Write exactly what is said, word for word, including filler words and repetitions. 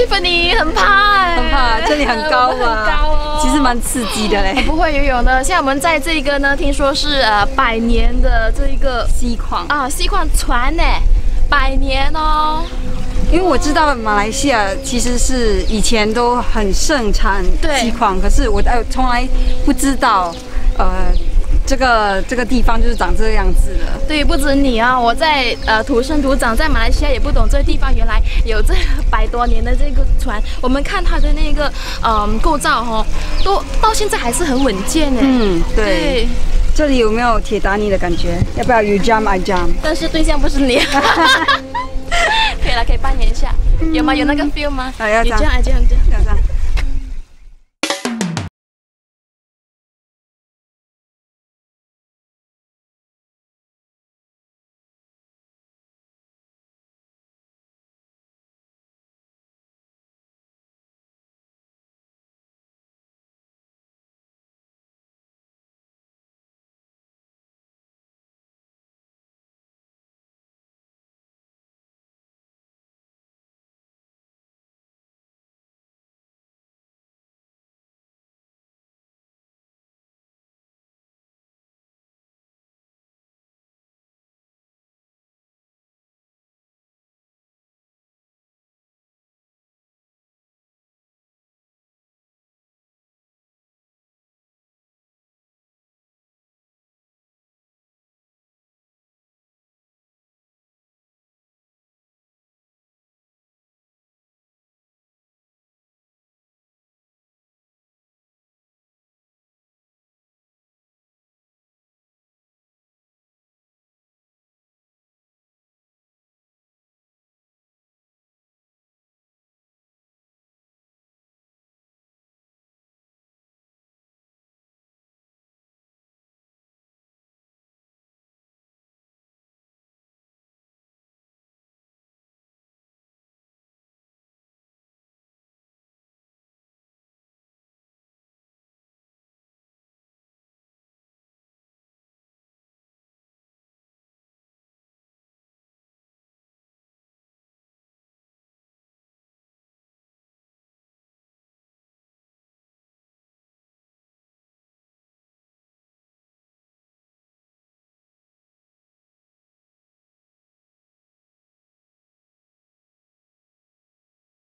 Tiffany 很怕哎， 很怕，这里很高吧？ 很高哦， 其实蛮刺激的嘞。 不会游泳的，现在我们在这个呢，听说是呃百年的这一个锡矿啊，锡矿船呢，百年哦。 因为我知道马来西亚其实是以前都很盛产锡矿，可是我呃从来不知道，呃，这个这个地方就是长这个样子的。 对，不止你啊，我在呃土生土长在马来西亚也不懂这个地方原来有这百多年的这个船。我们看它的那个嗯、呃、构造哈、哦，都到现在还是很稳健呢。 嗯，对。 对， 这里有没有铁达尼的感觉？要不要 you jump I jump？ 但是对象不是你。可以了，可以扮演一下，有吗？有那个 feel 吗？ 啊，要这样， 你这样，这样，这样。